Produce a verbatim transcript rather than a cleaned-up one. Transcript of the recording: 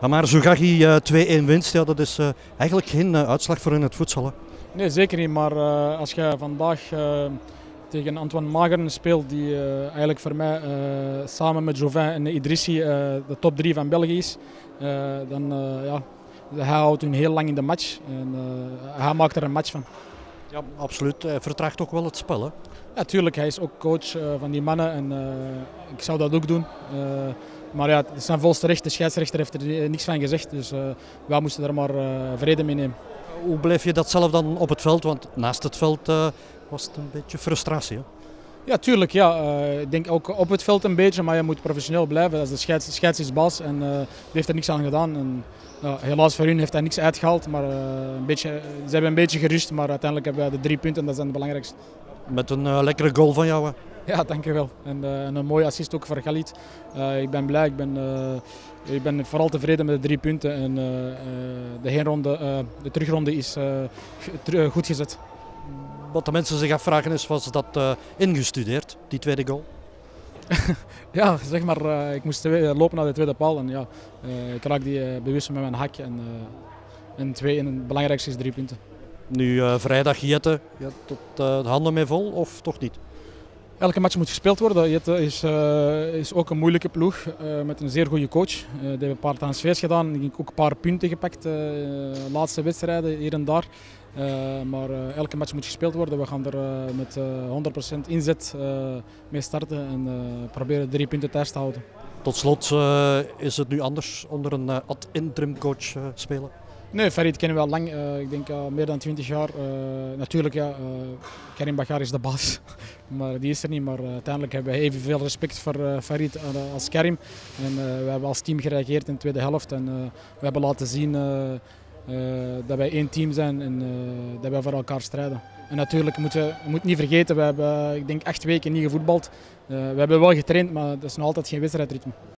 Ja, maar Zougagi uh, twee-één winst, ja, dat is uh, eigenlijk geen uh, uitslag voor in het voetballen. Nee, zeker niet. Maar uh, als je vandaag uh, tegen Antoine Mageren speelt, die uh, eigenlijk voor mij uh, samen met Jovin en Idrissi uh, de top drie van België is, uh, dan uh, ja, hij houdt hun heel lang in de match en uh, hij maakt er een match van. Ja, absoluut. Hij vertraagt ook wel het spel, hè? Ja, tuurlijk. Hij is ook coach uh, van die mannen en uh, ik zou dat ook doen. Uh, maar ja, het is zijn volste recht. De scheidsrechter heeft er niks van gezegd, dus uh, wij moesten er maar uh, vrede mee nemen. Hoe bleef je dat zelf dan op het veld? Want naast het veld uh, was het een beetje frustratie, hè? Ja, tuurlijk. Ja. Uh, ik denk ook op het veld een beetje, maar je moet professioneel blijven. Als de scheids, de scheids is baas en uh, die heeft er niks aan gedaan. En, ja, helaas voor hun heeft hij niks uitgehaald, maar uh, een beetje, ze hebben een beetje gerust, maar uiteindelijk hebben wij de drie punten en dat is dan het belangrijkste. Met een uh, lekkere goal van jou, hè? Ja, dankjewel. En, uh, en een mooie assist ook voor Galit. Uh, ik ben blij, ik ben, uh, ik ben vooral tevreden met de drie punten en uh, uh, de, heenronde, uh, de terugronde is uh, goed gezet. Wat de mensen zich afvragen is, was dat uh, ingestudeerd, die tweede goal? Ja, zeg maar, uh, ik moest lopen naar de tweede paal en ja, uh, ik raak die uh, bewust met mijn hak en, uh, en twee, en het belangrijkste is drie punten. Nu uh, vrijdag Jette, ja, tot uh, de handen mee vol of toch niet? Elke match moet gespeeld worden. Jette is, uh, is ook een moeilijke ploeg uh, met een zeer goede coach. Uh, die hebben een paar transfers gedaan. Ik heb ook een paar punten gepakt de uh, laatste wedstrijden hier en daar. Uh, maar uh, elke match moet gespeeld worden. We gaan er uh, met uh, honderd procent inzet uh, mee starten en uh, proberen drie punten thuis te houden. Tot slot, uh, is het nu anders onder een uh, ad interim coach uh, spelen? Nee, Farid kennen we al lang. Uh, ik denk uh, meer dan twintig jaar. Uh, natuurlijk, ja, uh, Karim Baghar is de baas, maar die is er niet. Maar uh, uiteindelijk hebben we evenveel respect voor uh, Farid uh, als Karim. En uh, we hebben als team gereageerd in de tweede helft. En uh, we hebben laten zien uh, uh, dat wij één team zijn en uh, dat wij voor elkaar strijden. En natuurlijk moeten we moeten niet vergeten, we hebben ik denk acht weken niet gevoetbald. Uh, we hebben wel getraind, maar dat is nog altijd geen wedstrijdritme.